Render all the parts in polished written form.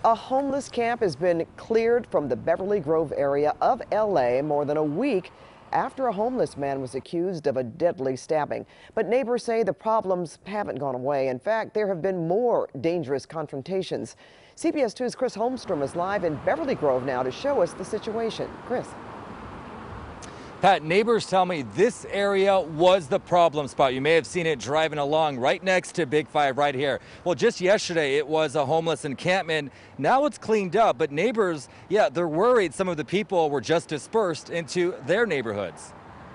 A homeless camp has been cleared from the Beverly Grove area of LA more than a week after a homeless man was accused of a deadly stabbing. But neighbors say the problems haven't gone away. In fact, there have been more dangerous confrontations. CBS 2's Chris Holmstrom is live in Beverly Grove now to show us the situation. Chris. Pat, neighbors tell me this area was the problem spot. You may have seen it driving along right next to Big Five right here. Well, just yesterday it was a homeless encampment. Now it's cleaned up, but neighbors, yeah, they're worried some of the people were just dispersed into their neighborhoods.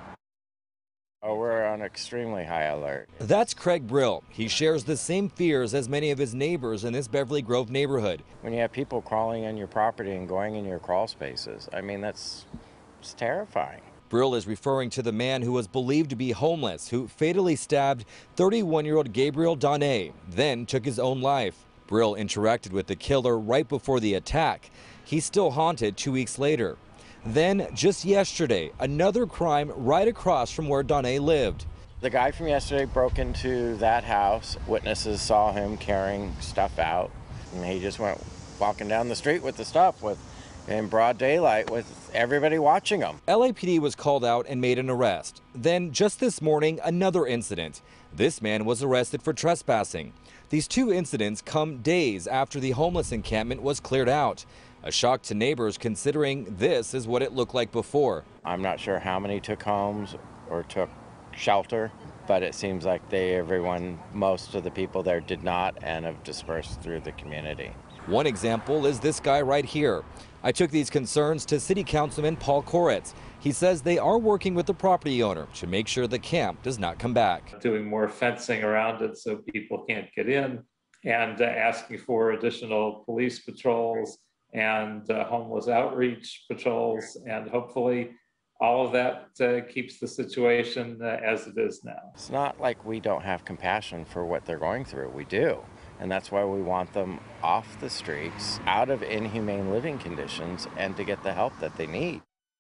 Oh, we're on extremely high alert. That's Craig Brill. He shares the same fears as many of his neighbors in this Beverly Grove neighborhood. When you have people crawling on your property and going in your crawl spaces, I mean, it's terrifying. Brill is referring to the man who was believed to be homeless, who fatally stabbed 31-year-old Gabriel Donay, then took his own life. Brill interacted with the killer right before the attack. He's still haunted 2 weeks later. Then, just yesterday, another crime right across from where Donay lived. The guy from yesterday broke into that house. Witnesses saw him carrying stuff out, and he just went walking down the street with the stuff in broad daylight with everybody watching him. LAPD was called out and made an arrest. Then, just this morning, another incident. This man was arrested for trespassing. These two incidents come days after the homeless encampment was cleared out. A shock to neighbors considering this is what it looked like before. I'm not sure how many took homes or took shelter, but it seems like most of the people there did not and have dispersed through the community. One example is this guy right here. I took these concerns to City Councilman Paul Koretz. He says they are working with the property owner to make sure the camp does not come back. Doing more fencing around it so people can't get in, and asking for additional police patrols and homeless outreach patrols, and hopefully all of that keeps the situation as it is now. It's not like we don't have compassion for what they're going through. We do. And that's why we want them off the streets, out of inhumane living conditions, and to get the help that they need.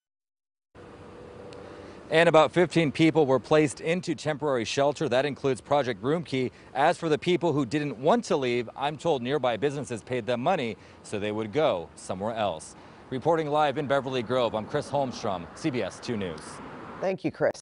And about 15 people were placed into temporary shelter. That includes Project Broomkey. As for the people who didn't want to leave, I'm told nearby businesses paid them money so they would go somewhere else. Reporting live in Beverly Grove, I'm Chris Holmstrom, CBS 2 News. Thank you, Chris.